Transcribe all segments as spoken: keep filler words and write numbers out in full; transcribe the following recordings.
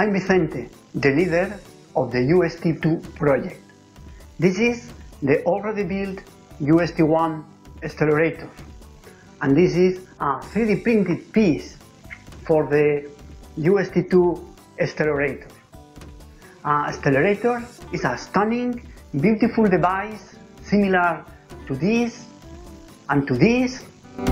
I'm Vicente, the leader of the U S T two project. This is the already built U S T one accelerator, and this is a three D printed piece for the U S T two accelerator. An accelerator is a stunning, beautiful device similar to this and to this.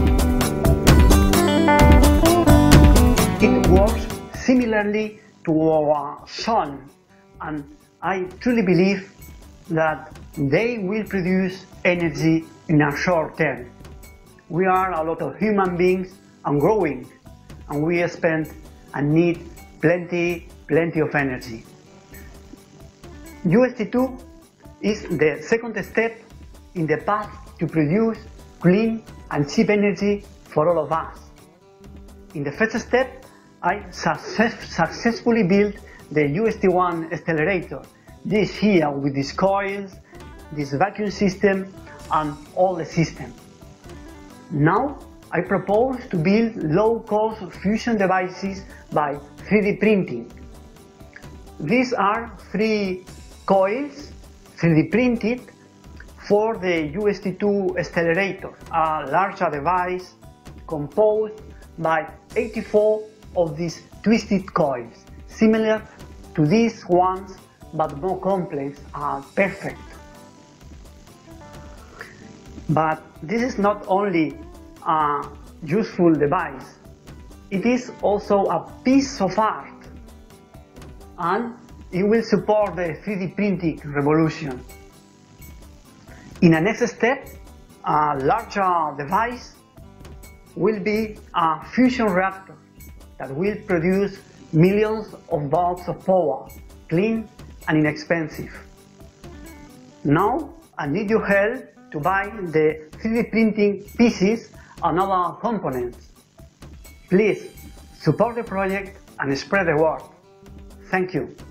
It works similarly to our sun, and I truly believe that they will produce energy in a short term. We are a lot of human beings and growing, and we spend and need plenty, plenty of energy. U S T two is the second step in the path to produce clean and cheap energy for all of us. In the first step, I success successfully built the U S T one accelerator. This here with these coils, this vacuum system and all the system. Now I propose to build low-cost fusion devices by three D printing. These are three coils, three D printed, for the U S T two accelerator, a larger device composed by eighty-four of these twisted coils, similar to these ones but more complex and perfect. But this is not only a useful device, it is also a piece of art, and it will support the three D printing revolution. In a next step, a larger device will be a fusion reactor that will produce millions of volts of power, clean and inexpensive. Now I need your help to buy the three D printing pieces and other components. Please support the project and spread the word. Thank you.